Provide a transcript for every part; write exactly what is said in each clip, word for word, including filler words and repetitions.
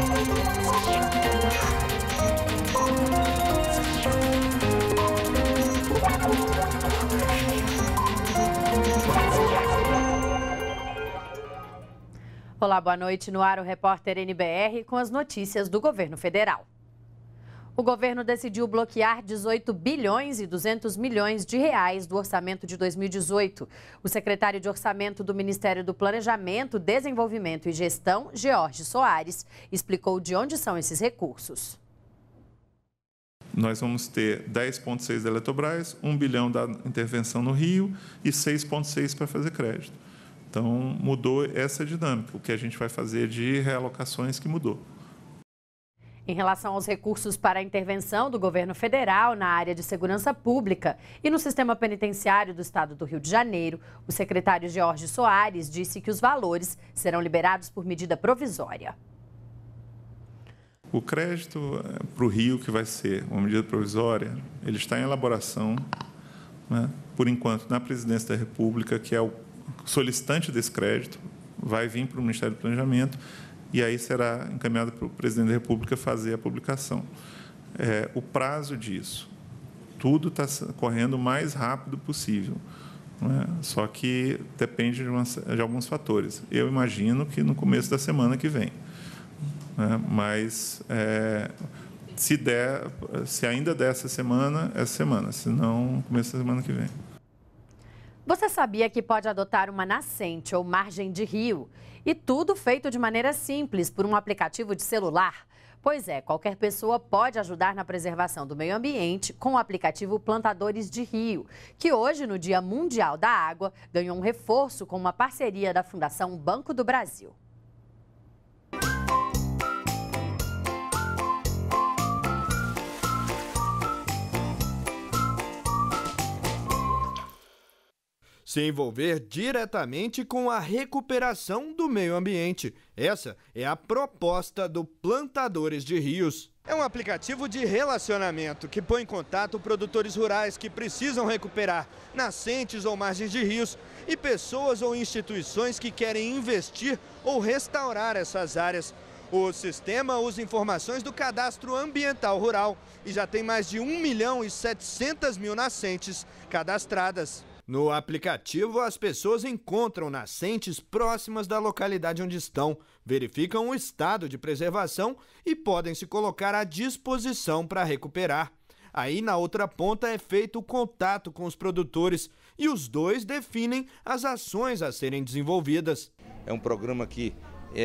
Olá, boa noite. No ar, o repórter N B R com as notícias do governo federal. O governo decidiu bloquear dezoito bilhões e duzentos milhões de reais do orçamento de dois mil e dezoito. O secretário de Orçamento do Ministério do Planejamento, Desenvolvimento e Gestão, George Soares, explicou de onde são esses recursos. Nós vamos ter dez vírgula seis da Eletrobras, um bilhão da intervenção no Rio e seis vírgula seis para fazer crédito. Então, mudou essa dinâmica, o que a gente vai fazer de realocações que mudou. Em relação aos recursos para a intervenção do governo federal na área de segurança pública e no sistema penitenciário do estado do Rio de Janeiro, o secretário George Soares disse que os valores serão liberados por medida provisória. O crédito para o Rio, que vai ser uma medida provisória, ele está em elaboração, né, por enquanto, na Presidência da República, que é o solicitante desse crédito, vai vir para o Ministério do Planejamento e aí será encaminhado para o Presidente da República fazer a publicação. É, o prazo disso, tudo está correndo o mais rápido possível, né? Só que depende de, uma, de alguns fatores. Eu imagino que no começo da semana que vem, né? Mas é, se der, se ainda der essa semana, essa semana, se não, no começo da semana que vem. Você sabia que pode adotar uma nascente ou margem de rio? E tudo feito de maneira simples, por um aplicativo de celular? Pois é, qualquer pessoa pode ajudar na preservação do meio ambiente com o aplicativo Plantadores de Rio, que hoje, no Dia Mundial da Água, ganhou um reforço com uma parceria da Fundação Banco do Brasil. Se envolver diretamente com a recuperação do meio ambiente. Essa é a proposta do Plantadores de Rios. É um aplicativo de relacionamento que põe em contato produtores rurais que precisam recuperar nascentes ou margens de rios e pessoas ou instituições que querem investir ou restaurar essas áreas. O sistema usa informações do Cadastro Ambiental Rural e já tem mais de um milhão e setecentas mil nascentes cadastradas. No aplicativo, as pessoas encontram nascentes próximas da localidade onde estão, verificam o estado de preservação e podem se colocar à disposição para recuperar. Aí, na outra ponta, é feito o contato com os produtores e os dois definem as ações a serem desenvolvidas. É um programa que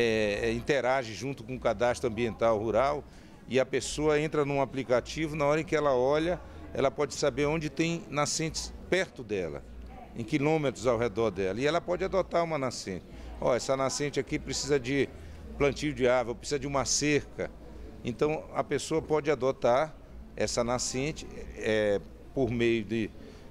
é, interage junto com o Cadastro Ambiental Rural e a pessoa entra num aplicativo, na hora em que ela olha, ela pode saber onde tem nascentes perto dela, em quilômetros ao redor dela, e ela pode adotar uma nascente. Ó, essa nascente aqui precisa de plantio de árvore, precisa de uma cerca. Então, a pessoa pode adotar essa nascente é, por meio de,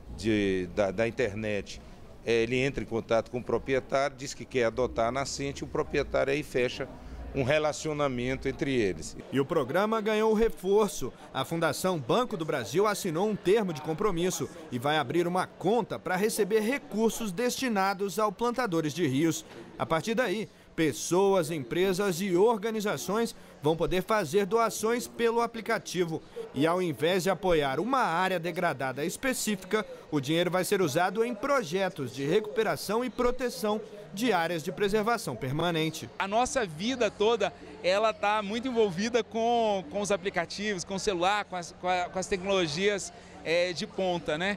de, da, da internet. É, ele entra em contato com o proprietário, diz que quer adotar a nascente, e o proprietário aí fecha um relacionamento entre eles. E o programa ganhou reforço. A Fundação Banco do Brasil assinou um termo de compromisso e vai abrir uma conta para receber recursos destinados ao Plantadores de Rios. A partir daí, pessoas, empresas e organizações vão poder fazer doações pelo aplicativo. E ao invés de apoiar uma área degradada específica, o dinheiro vai ser usado em projetos de recuperação e proteção de áreas de preservação permanente. A nossa vida toda, ela está muito envolvida com, com os aplicativos, com o celular, com as, com a, com as tecnologias é, de ponta, né?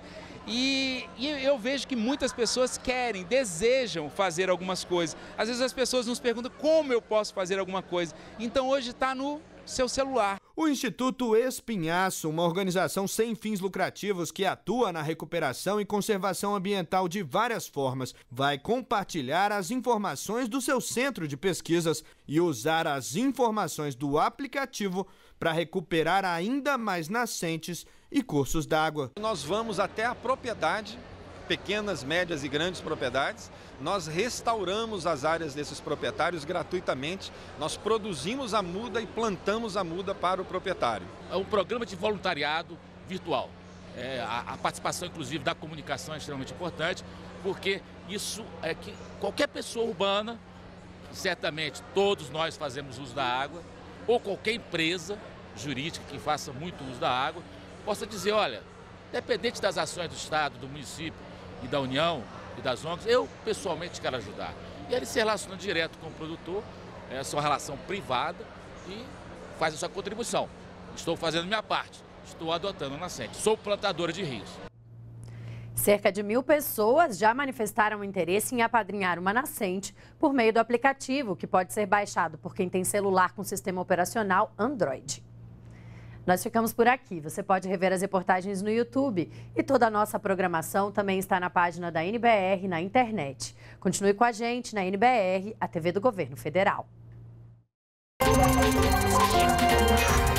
E, e eu vejo que muitas pessoas querem, desejam fazer algumas coisas. Às vezes as pessoas nos perguntam como eu posso fazer alguma coisa. Então hoje está no seu celular. O Instituto Espinhaço, uma organização sem fins lucrativos que atua na recuperação e conservação ambiental de várias formas, vai compartilhar as informações do seu centro de pesquisas e usar as informações do aplicativo para recuperar ainda mais nascentes e cursos d'água. Nós vamos até a propriedade, pequenas, médias e grandes propriedades, nós restauramos as áreas desses proprietários gratuitamente, nós produzimos a muda e plantamos a muda para o proprietário. É um programa de voluntariado virtual. É, a, a participação, inclusive, da comunicação é extremamente importante, porque isso é que qualquer pessoa urbana, certamente todos nós fazemos uso da água, ou qualquer empresa jurídica que faça muito uso da água, possa dizer, olha, independente das ações do Estado, do município e da União e das O N Gs, eu pessoalmente quero ajudar. E ele se relaciona direto com o produtor, essa é uma relação privada e faz a sua contribuição. Estou fazendo minha parte, estou adotando a nascente, sou plantadora de rios. Cerca de mil pessoas já manifestaram interesse em apadrinhar uma nascente por meio do aplicativo, que pode ser baixado por quem tem celular com sistema operacional Android. Nós ficamos por aqui. Você pode rever as reportagens no YouTube e toda a nossa programação também está na página da N B R na internet. Continue com a gente na N B R, a T V do Governo Federal.